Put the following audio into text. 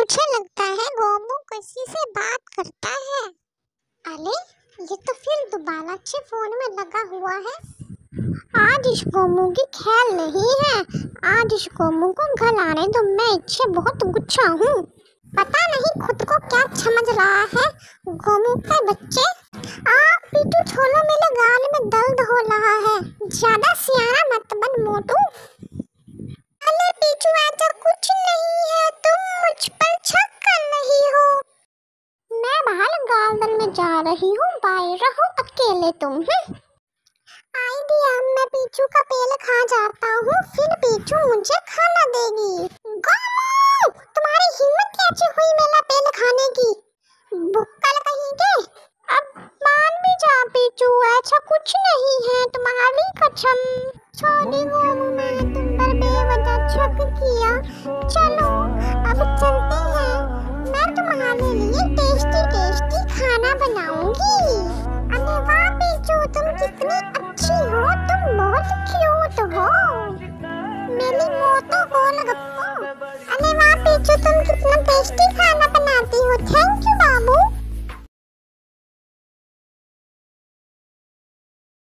मुझे लगता है गोमू किसी से बात करता है। अरे ये तो फिर दोबारा से फोन में लगा हुआ है। आज इस गोमू की खेल नहीं है। आज इस गोमू को घर आने दो, मैं इससे बहुत गुस्सा हूँ। पता नहीं खुद को क्या समझ रहा है गोमू के बच्चे। आप पीटू छोलो, मेरे गाल में दर्द हो रहा है। ज्यादा सियाना मत बन मोटू। अरे पीछू ऐसा कुछ नहीं है, तुम मुझ पर शक कर रही हो। मैं बाहर गार्डन में जा रही हूँ, बाहर रहो अकेले तुम। आइडिया, मैं पीछू का पेड़ खा जाता हूँ, फिर पीछू मुझे खाना देगी। गोमू, तुम्हारी हिम्मत कैसे हुई मेरा पेड़ खाने की? भुक्कड़ कहीं के। अब मान भी जा पीछू, ऐसा कुछ नहीं है, तुम्हारी कसम। सॉरी गोमू, मैंने तुम पर बेवजह शक किया। चलो अब चलते हैं, मैं तुम्हारे लिए टेस्टी टेस्टी खाना बनाऊंगी। अरे वाह पीछू, तुम कितनी अच्छी हो, तुम बहुत क्यूट हो। मेरी मोटो गोलगप्पो। अरे वाह पीछू, तुम कितना टेस्टी खाना बनाती